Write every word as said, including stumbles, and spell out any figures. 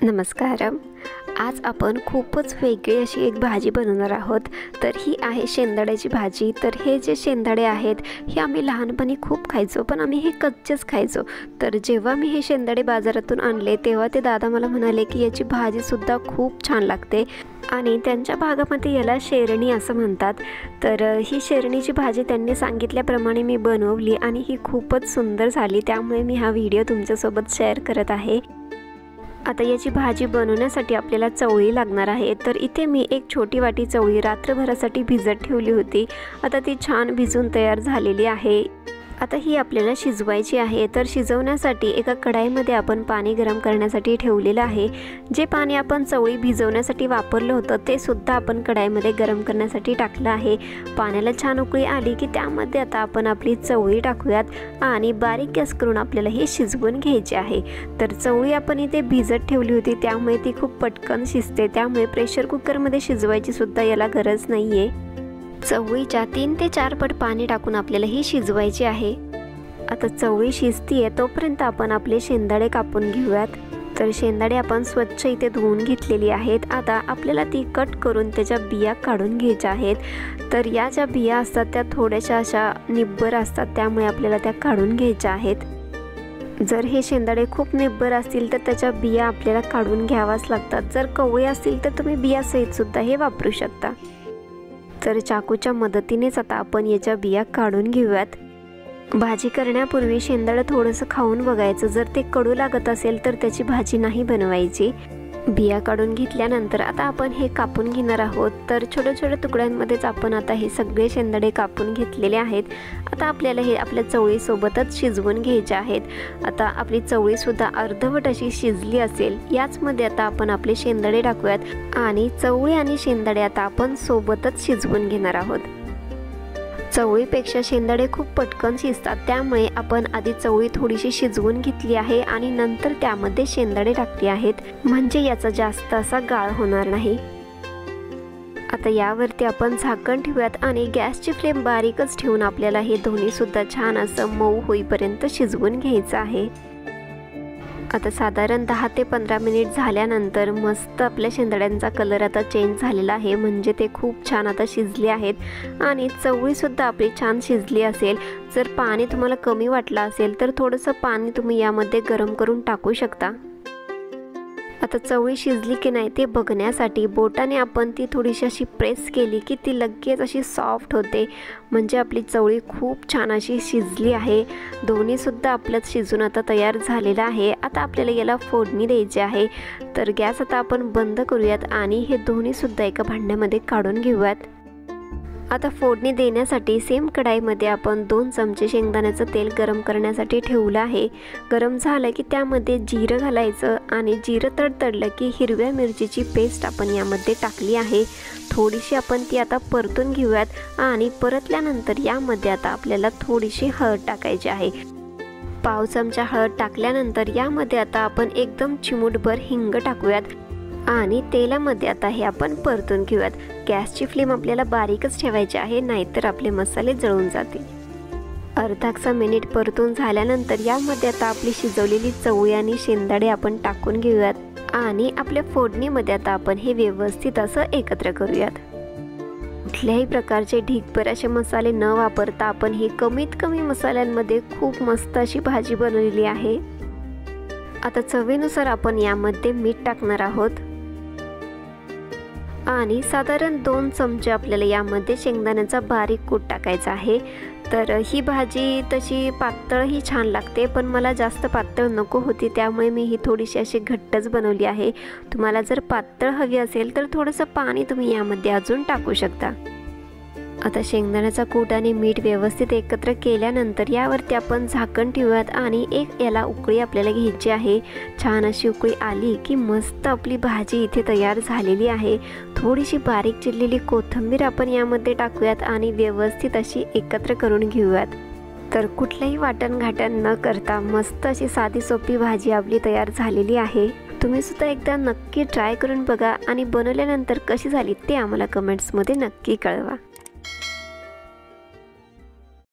नमस्कार. आज आपण खूपच वेगळी अशी एक भाजी बनवणार आहोत. तर ही आहे शेंदाड्याची भाजी. तर हे जे शेंदाडे आहेत हे आम्ही लहानपणी खूप खायचो, पण आम्ही हे कच्चेच खायचो. तर जेव्हा मी हे शेंदाडे बाजारातून आणले तेव्हा ते दादा मला म्हणाले की याची भाजीसुद्धा खूप छान लागते आणि त्यांच्या भागामध्ये याला शेरणी असं म्हणतात. तर ही शेरणीची भाजी त्यांनी सांगितल्याप्रमाणे मी बनवली आणि ही खूपच सुंदर झाली, त्यामुळे मी हा व्हिडिओ तुमच्यासोबत शेअर करत आहे. आता याची भाजी बनवण्यासाठी आपल्याला चवळी लागणार आहे. तर इथे मी एक छोटी वाटी चवळी रात्रभरासाठी भिजत ठेवली होती. आता ती छान भिजून तयार झालेली आहे. आता ही आपल्याला शिजवायची आहे. तर शिजवण्यासाठी एका कढाईमध्ये आपण पाणी गरम करण्यासाठी ठेवलेलं आहे. जे पाणी आपण चवळी भिजवण्यासाठी वापरलं होतं ते सुद्धा आपण कढाईमध्ये गरम करण्यासाठी टाकलं आहे. पाण्याला छान उकळी आली की त्यामध्ये आता आपण आपली चवळी टाकूयात आणि बारीक गॅस करून आपल्याला हे शिजवून घ्यायचे आहे. तर चवळी आपण इथे भिजत ठेवली होती त्यामुळे ती खूप पटकन शिजते, त्यामुळे प्रेशर कुकरमध्ये शिजवायची सुद्धा याला गरज नाही आहे. चवळीच्या तीन ते चार पट पाणी टाकून आपल्याला ही शिजवायची आहे. आता चवळी शिजतीये तोपर्यंत आपण आपले शेंदाडे कापून घेऊयात. तर शेंदाडे आपण स्वच्छ इथे धुवून घेतलेली आहेत. आता आपल्याला ती कट करून त्याच्या बिया काढून घ्यायच्या आहेत. तर या ज्या बिया असतात त्या थोड्याशा अशा निब्बर असतात, त्यामुळे आपल्याला त्या काढून घ्यायच्या आहेत. जर हे शेंदाडे खूप निब्बर असतील तर त्याच्या बिया आपल्याला काढून घ्यावाच लागतात. जर कवळे असतील तर तुम्ही बियासहित सुद्धा हे वापरू शकता. तर चाकूच्या मदतीनेच आता आपण याच्या बिया काढून घेऊयात. भाजी करण्यापूर्वी शेंदाडं थोडंसं खाऊन बघायचं. जर ते कडू लागत असेल तर त्याची भाजी नाही बनवायची. बिया काढून घेतल्यानंतर आता आपण हे कापून घेणार आहोत. तर छोट्या छोट्या तुकड्यांमध्येच आपण आता हे सगळे शेंदाडे कापून घेतलेले आहेत. आता आपल्याला हे आपल्या चवळीसोबतच शिजवून घ्यायचे आहेत. आता आपली चवळीसुद्धा अर्धवट अशी शिजली असेल. याचमध्ये आता आपण आपले शेंदाडे टाकूयात आणि चवळी आणि शेंदाडे आता आपण सोबतच शिजवून घेणार आहोत. चवळीपेक्षा शेंदाडे खूप पटकन शिजतात, त्यामुळे आपण आधी चवळी थोडीशी शिजवून घेतली आहे आणि नंतर त्यामध्ये शेंदाडे टाकले आहेत, म्हणजे याचा जास्त असा गाळ होणार नाही. आता यावरती आपण झाकण ठेवूयात आणि गॅसची फ्लेम बारीकच ठेवून आपल्याला हे दोन्ही सुद्धा छान असं मऊ होईपर्यंत शिजवून घ्यायचं आहे. आता साधारण दहा ते पंधरा मिनिट झाल्यानंतर मस्त आपल्या शेंदाड्यांचा कलर आता चेंज झालेला आहे, म्हणजे ते खूप छान आता शिजले आहेत आणि चवळीसुद्धा आपली छान शिजली असेल. जर पाणी तुम्हाला कमी वाटलं असेल तर थोडंसं पाणी तुम्ही यामध्ये गरम करून टाकू शकता. आता चवळी शिजली की नाही ते बघण्यासाठी बोटाने आपण ती थोडीशी अशी प्रेस केली की ती लगेच अशी सॉफ्ट होते, म्हणजे आपली चवळी खूप छान अशी शिजली आहे. दोन्हीसुद्धा आपल्यात शिजून आता तयार झालेलं आहे. आता आपल्याला याला फोडणी द्यायची आहे. तर गॅस आता आपण बंद करूयात आणि हे दोन्हीसुद्धा एका भांड्यामध्ये काढून घेऊयात. आता फोडणी देण्यासाठी सेम कढाईमध्ये आपण दोन चमचे शेंगदाण्याचं तेल गरम करण्यासाठी ठेवलं आहे. गरम झालं की त्यामध्ये जिरं घालायचं आणि जिरं तडतडलं की हिरव्या मिरचीची पेस्ट आपण यामध्ये टाकली आहे. थोडीशी आपण ती आता परतून घेऊयात आणि परतल्यानंतर यामध्ये आता आपल्याला थोडीशी हळद टाकायची आहे. पाव चमचा हळद टाकल्यानंतर यामध्ये आता आपण एकदम चिमूटभर हिंग टाकूयात आणि तेलामध्ये आता हे आपण परतून घेऊयात. गॅसची फ्लेम आपल्याला बारीकच ठेवायची आहे, नाहीतर आपले मसाले जळून जातील. अर्धासा मिनिट परतून झाल्यानंतर यामध्ये आता आपली शिजवलेली चवळी आणि शेंदाडे आपण टाकून घेऊयात आणि आपल्या फोडणीमध्ये आता आपण हे व्यवस्थित असं एकत्र करूयात. कुठल्याही प्रकारचे ढीगभर असे मसाले न वापरता आपण हे कमीत कमी मसाल्यांमध्ये खूप मस्त अशी भाजी बनवलेली आहे. आता चवीनुसार आपण यामध्ये मीठ टाकणार आहोत आणि साधारण दोन चमचे आपल्याला यामध्ये शेंगदाण्याचा बारीक कूट टाकायचा आहे. तर ही भाजी तशी पातळही छान लागते, पण मला जास्त पातळ नको होती, त्यामुळे मी ही थोडीशी अशी घट्टच बनवली आहे. तुम्हाला जर पातळ हवी असेल तर थोडंसं पाणी तुम्ही यामध्ये अजून टाकू शकता. आता शेंगदाण्याचा कूट आणि मीठ व्यवस्थित एकत्र केल्यानंतर यावरती आपण झाकण ठेवूयात आणि एक याला उकळी आपल्याला घ्यायची आहे. छान अशी उकळी आली की मस्त आपली भाजी इथे तयार झालेली आहे. थोडीशी बारीक चिरलेली कोथिंबीर आपण यामध्ये टाकूयात आणि व्यवस्थित अशी एकत्र करून घेऊयात. तर कुठलंही वाटण घाटण न करता मस्त अशी साधी सोपी भाजी आपली तयार झालेली आहे. तुम्ही सुद्धा एकदा नक्की ट्राय करून बघा आणि बनवल्यानंतर कशी झाली ते आम्हाला कमेंट्समध्ये नक्की कळवा.